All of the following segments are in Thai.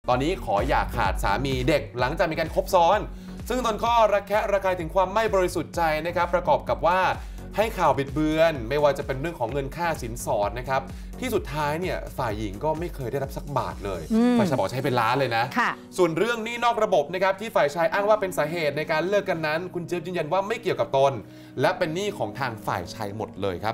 ตอนนี้ขออย่าขาดสามีเด็กหลังจากมีการคบซ้อนซึ่งตนก็ระแคะระคายถึงความไม่บริสุทธิ์ใจนะครับประกอบกับว่าให้ข่าวบิดเบือนไม่ว่าจะเป็นเรื่องของเงินค่าสินสอดนะครับที่สุดท้ายเนี่ยฝ่ายหญิงก็ไม่เคยได้รับสักบาทเลยฝ่ายชายบอกใช้เป็นล้านเลยนะส่วนเรื่องหนี้นอกระบบนะครับที่ฝ่ายชายอ้างว่าเป็นสาเหตุในการเลิกกันนั้นคุณเจี๊ยบยืนยันว่าไม่เกี่ยวกับตนและเป็นหนี้ของทางฝ่ายชายหมดเลยครับ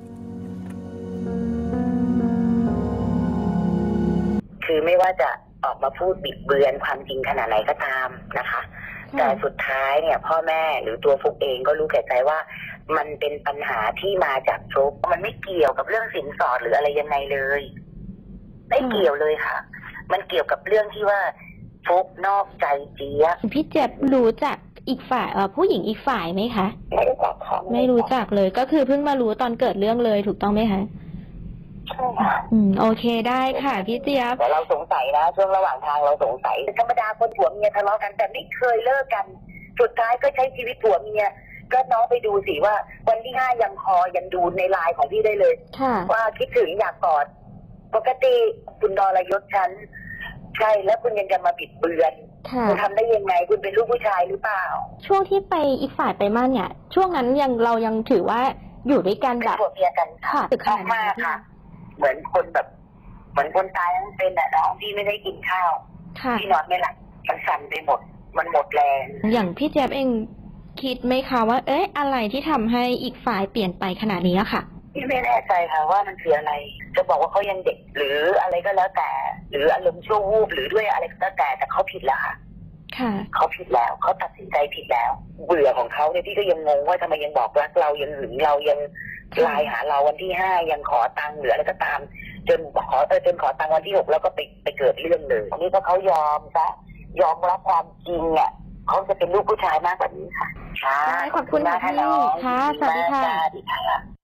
คือไม่ว่าจะออกมาพูดบิดเบือนความจริงขนาดไหนก็ตามนะคะแต่สุดท้ายเนี่ยพ่อแม่หรือตัวฟุกเองก็รู้แก่ใจว่ามันเป็นปัญหาที่มาจากฟุกมันไม่เกี่ยวกับเรื่องสินสอดหรืออะไรยังไงเลยไม่เกี่ยวเลยค่ะมันเกี่ยวกับเรื่องที่ว่าฟุกนอกใจเจี๊ยบพี่เจี๊ยบรู้จักอีกฝ่ายผู้หญิงอีกฝ่ายไหมคะไม่รู้จักค่ะไม่รู้จักเลยก็คือเพิ่งมารู้ตอนเกิดเรื่องเลยถูกต้องไหมคะใช่ค่ะโอเคได้ค่ะพี่เจี๊ยบแต่เราสงสัยนะช่วงระหว่างทางเราสงสัยธรรมดาคนผัวเมียทะเลาะกันแต่ไม่เคยเลิกกันสุดท้ายก็ใช้ชีวิตผัวเมียก็น้องไปดูสิว่าวันที่5ยังดูในไลน์ของพี่ได้เลยว่าคิดถึงอยากกอดปกติคุณดรยศฉันใช่แล้วคุณยังจะมาบิดเบือนคุณทำได้ยังไงคุณเป็นลูกผู้ชายหรือเปล่าช่วงที่ไปอีกฝ่ายไปมั่นเนี่ยช่วงนั้นเรายังถือว่าอยู่ด้วยกันแบบผัวเมียกันค่ะตึกมากค่ะเหมือนคนแบบเหมือนคนตายทั้งเป็นแต่น้องที่ไม่ได้กินข้าวที่นอนไม่หลับมันสั่นไปหมดมันหมดแรงอย่างพี่เจี๊ยบเองคิดไหมคะว่าอะไรที่ทำให้อีกฝ่ายเปลี่ยนไปขนาดนี้ค่ะพี่ไม่แน่ใจค่ะว่ามันคืออะไรจะบอกว่าเขายังเด็กหรืออะไรก็แล้วแต่หรืออารมณ์ชั่ววูบหรือด้วยอะไรก็แล้วแต่เขาผิดแล้วค่ะเขาผิดแล้วเขาตัดสินใจผิดแล้วเบื่อของเขาเนี่ยพี่ก็ยังงงว่าทำไมยังบอกรักเรายังหึงเรายังไลน์หาเราวันที่5ยังขอตังค์หรืออะไรก็ตามจนขอตังค์วันที่6แล้วก็ไปเกิดเรื่องเลยอันนี้ถ้าเขายอมรับความจริงเนี่ยเขาจะเป็นลูกผู้ชายมากกว่านี้ค่ะขอบคุณมากค่ะสวัสดีค่ะ